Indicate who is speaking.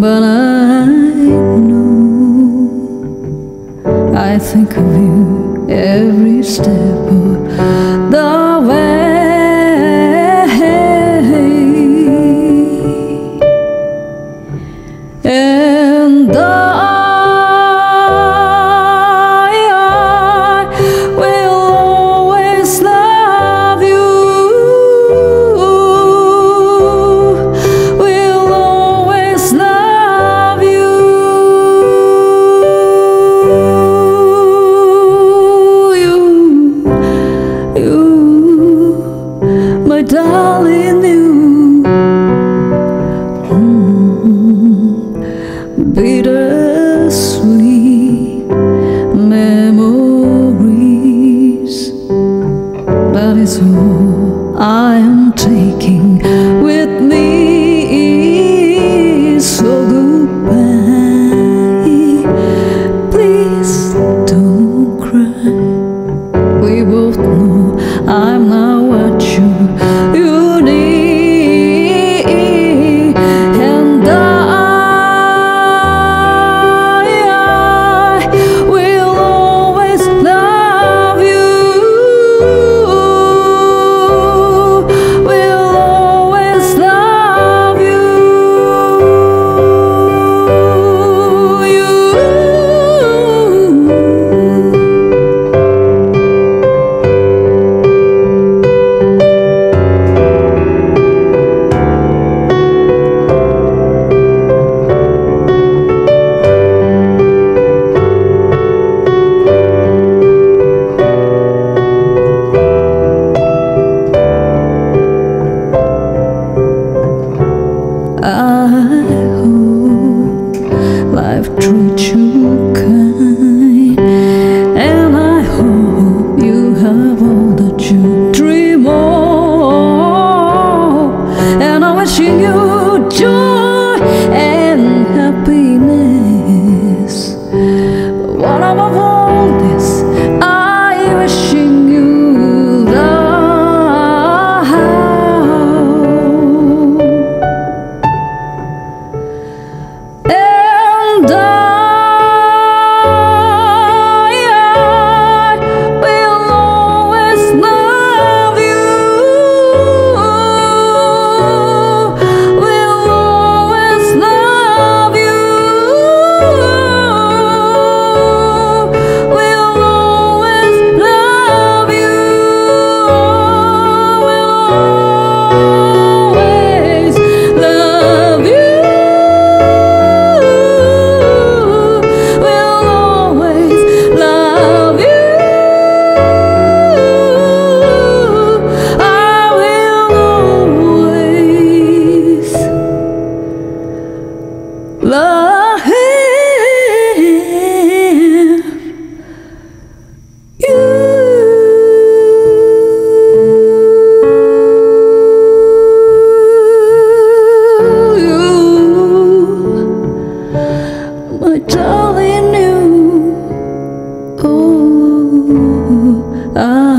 Speaker 1: but I know I think of you every step of the way. And I will always love you, will always love you, you, my darling, you. Bittersweet memories, that is all I am taking with me. So goodbye, please don't cry. We both know I'm not what you need, and treat you kind, and I hope you have all that you dream of, and I'm wishing you joy and happiness. But what above all this, I'm wishing you love. And love you. My darling, you. Oh,